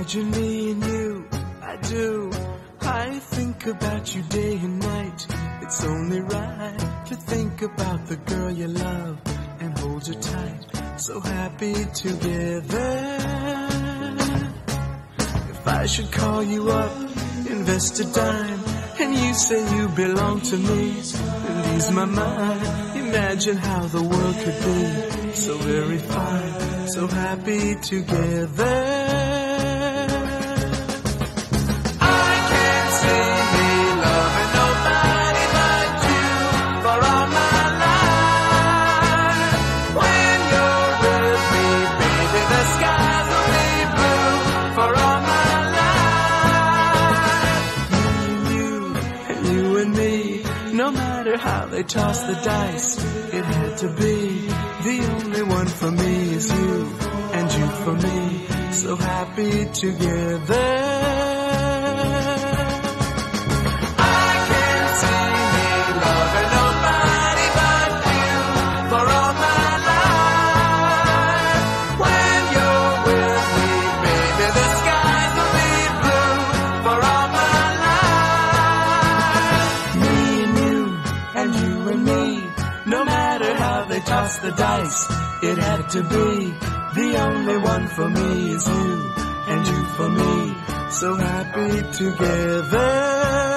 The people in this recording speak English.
Imagine me and you, I do. I think about you day and night. It's only right to think about the girl you love and hold her tight. So happy together. If I should call you up, invest a dime, and you say you belong to me, and ease my mind. Imagine how the world could be so very fine, so happy together. No matter how they toss the dice, it had to be. The only one for me is you, and you for me, so happy together. Toss the dice, it had to be. The only one for me is you, and you for me, so happy together.